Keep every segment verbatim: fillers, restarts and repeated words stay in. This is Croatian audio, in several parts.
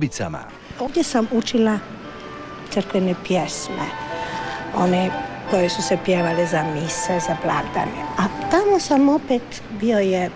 Vodicama. Ovdje sam učila crkvene pjesme, one koje su se pjevale za mise, za blagdane. A tamo sam opet, bio je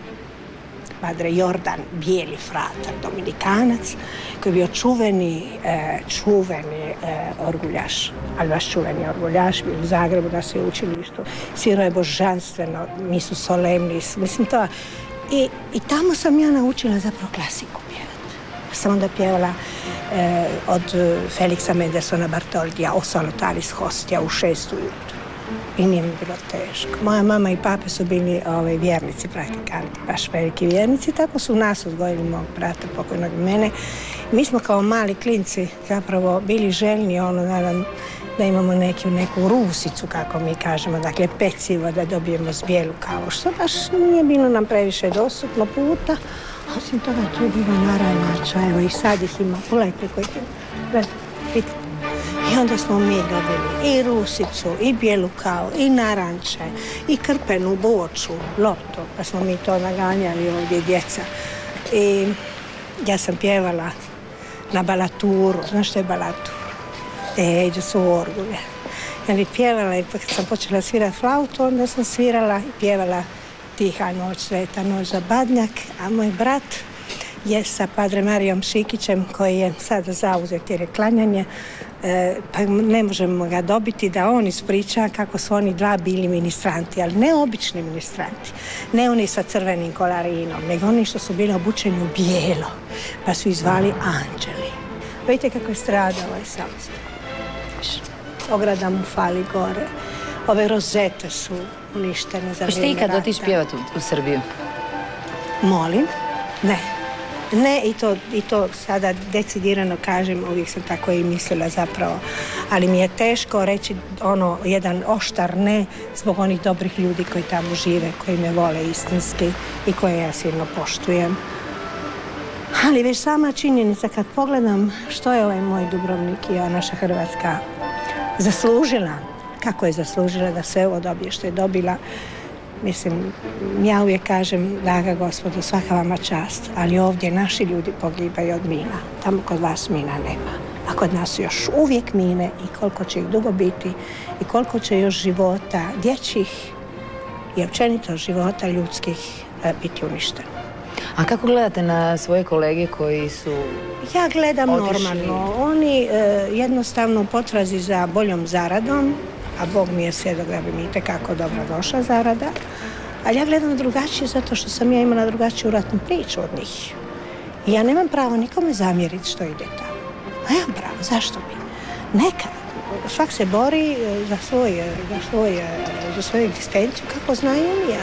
Padre Jordan, bijeli fratar, dominikanac, koji je bio čuveni, e, čuveni e, orguljaš, ali baš čuveni orguljaš, bio u Zagrebu na sveučilištu. Svirao je božanstveno, misu solemnis, mislim to. I, I tamo sam ja naučila zapravo klasiku pjevati. Pa sam onda pjevala e, od Feliksa Mendelssohna Bartoldija, O Salutaris Hostia u šestu jutru. I nije mi bilo teško. Moja mama i pape su bili ovaj, vjernici, praktikanti, baš veliki vjernici. Tako su nas odgojili, mog brata, pokojnog mene. Mi smo kao mali klinci zapravo bili željni ono, da, da imamo neku, neku rusicu, kako mi kažemo, dakle pecivo, da dobijemo bijelu kavu, što baš nije bilo nam previše dostupno puta. Osim toga tu je bilo naranjača, evo i sad ih ima, pogledajte koji je. Vidite. I onda smo mi dobili i rusicu, i bijelu kavu, i naranče, i krpenu boču, loptu, pa smo mi to naganjali ovdje djeca. I ja sam pjevala na balaturu, znaš što je balatur? E, gdje su orgulje. Ja bi pjevala i kad sam počela svirati flautu, onda sam svirala i pjevala Tiha noć, sveta noć za Badnjak, a moj brat je sa Padre Marijom Šikićem, koji je sada zauzet jer je klanjanje, e, pa ne možemo ga dobiti da on ispriča kako su oni dva bili ministranti, ali ne obični ministranti, ne oni sa crvenim kolarinom, nego oni što su bili obučeni u bijelo, pa su izvali anđeli. Vidite kako je stradao ovaj samostan. Ograda mu fali gore, ove rozete su uništene za vrijeme rata. Hoćete ikad otići pjevati u, u Srbiju? Molim? Ne. Ne, i to, i to sada decidirano kažem, uvijek sam tako i mislila zapravo, ali mi je teško reći ono, jedan oštar ne zbog onih dobrih ljudi koji tamo žive, koji me vole istinski i koje ja silno poštujem. Ali već sama činjenica kad pogledam što je ovaj moj Dubrovnik i ova naša Hrvatska zaslužila, kako je zaslužila da sve ovo dobije što je dobila. Mislim, ja uvijek kažem, draga gospodo, svaka vama čast, ali ovdje naši ljudi pogibaju od mina. Tamo kod vas mina nema. A kod nas su još uvijek mine i koliko će ih dugo biti i koliko će još života dječjih i općenito života ljudskih biti uništeno. A kako gledate na svoje kolege koji su Ja gledam otišli? Normalno. Oni e, jednostavno u potrazi za boljom zaradom, a Bog mi je svjedok da bi mi itekako dobro došla zarada, ali ja gledam drugačije zato što sam ja imala drugačiju ratnu priču od njih. I ja nemam pravo nikome zamjeriti što ide tamo. Nemam pravo, zašto bi? Neka. Svak se bori za, svoj, za, svoj, za svoju egzistenciju kako znaju ja.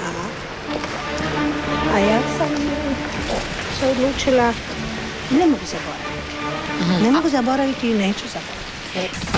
A ja sam se odlučila, ne mogu zaboraviti. Ne mogu zaboraviti i neću zaboraviti.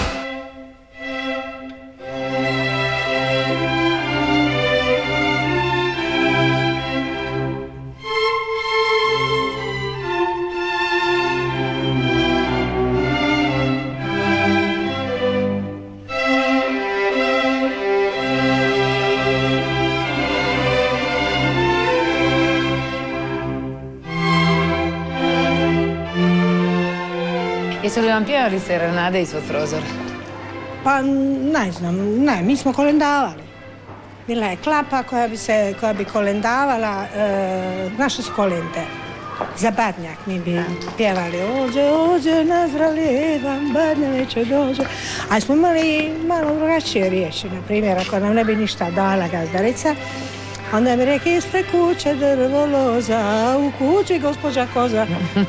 Jesu li vam pjevali serenade ispod prozora? Pa ne znam, ne, mi smo kolendavali. Bila je klapa koja bi, se, koja bi kolendavala, e, naše su kolende. Za Badnjak mi bi pjevali ođe, ođe, nazraljevam, Badnja neće dođe. Ali smo imali malo drugačije riječi, na primjer, ako nam ne bi ništa dala gazdarica, onda bi rekli ispred kuće drvo loza, u kući gospođa koza.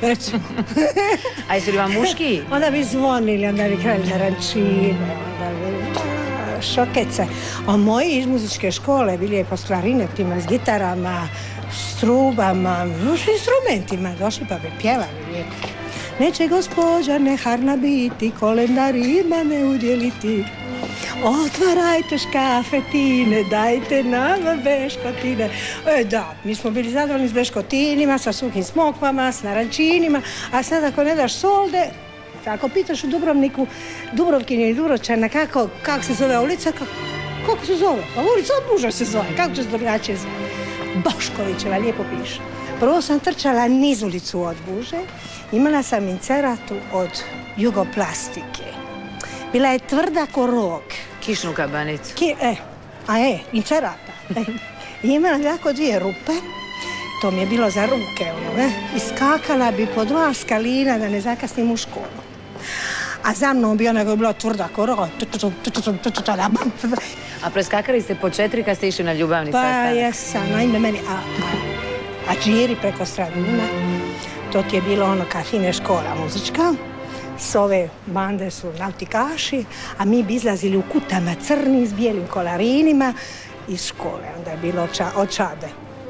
A jesu li vam muški? Onda bi zvonili, onda bi krali narančine, onda bi šokece. A moji iz muzičke škole bili je po s klarinetima, s gitarama, s trubama, s instrumentima. Došli pa bi pjevali. Neće gospođa neharna biti, kolendarima ne udjeliti. Otvarajte škafetine, dajte nama beškotine. E da, mi smo bili zadovoljni s beškotinima, sa suhim smokvama, s narančinima, a sad ako ne daš solde, ako pitaš u Dubrovniku, Dubrovkinje i Dubrovčana kako, kako se zove ulica, kako, kako se zove? Pa ulica od muža se zove, kako će se drugačije zove? Boškovićeva, lijepo piše. Prvo sam trčala niz ulicu od Buže. Imala sam inceratu od jugoplastike. Bila je tvrda ko rog. Kišnu kabanicu. Ki, e, a e, incerata. E. I imala jako dvije rupe. To mi je bilo za ruke, ono, e. I skakala bi po dva skalina da ne zakasnim u školu. A za mnom bi ona bila tvrda ko rog. A preskakali ste po četiri kad ste išli na ljubavni pa, sastanak? Pa jesam, naime meni, a, a, a džiri preko Straduna, to ti je bilo ono kafine škola muzička, s ove bande su nautikaši, a mi bi izlazili u kutama crni s bijelim kolarinima iz škole, onda je bilo oča, očade.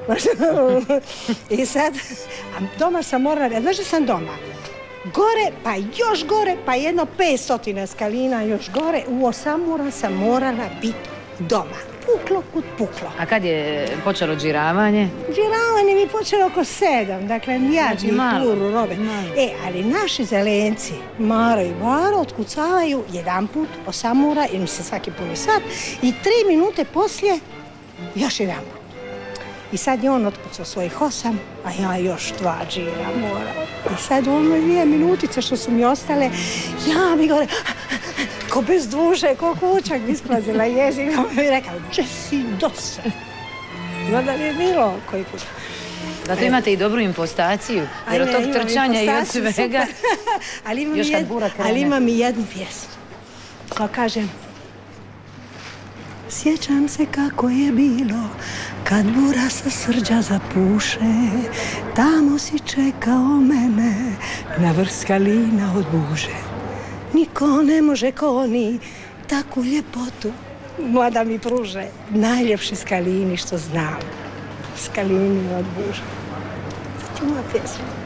I sad, a doma sam morala, znaš da sam doma? Gore, pa još gore, pa jedno pet stotina skalina još gore, u osam ura sam morala biti doma. Puklo kud puklo. A kad je počelo džiravanje? Džiravanje mi je počelo oko sedam, dakle ja Znači, malo. turu robe. Malo. E, ali naši zelenci, Maro i Varo, otkucavaju jedan put, osam ura, jer mi se svaki puni sat, i tri minute poslije još jedan put. I sad je on otkucao svojih osam, a ja još dva džira morao. I sad u onoj dvije minutice što su mi ostale, ja mi gore, ko bez duše, ko kućak bi isplazila jezik. I on mi rekao, gdje si dosadna? Vada mi je bilo koji put. Zato imate i dobru impostaciju, jer od tog trčanja i od svega, još kad bura krene. Ali imam i jednu pjesmu. Pa kažem, sjećam se kako je bilo kad bura sa Srđa zapuše, tamo si čekao mene na vrh skalina od Buže. Niko ne može ko ni takvu ljepotu mlada mi pruže, najljepši skalini što znam, skalini od Buže. Sad ću moja pjesma.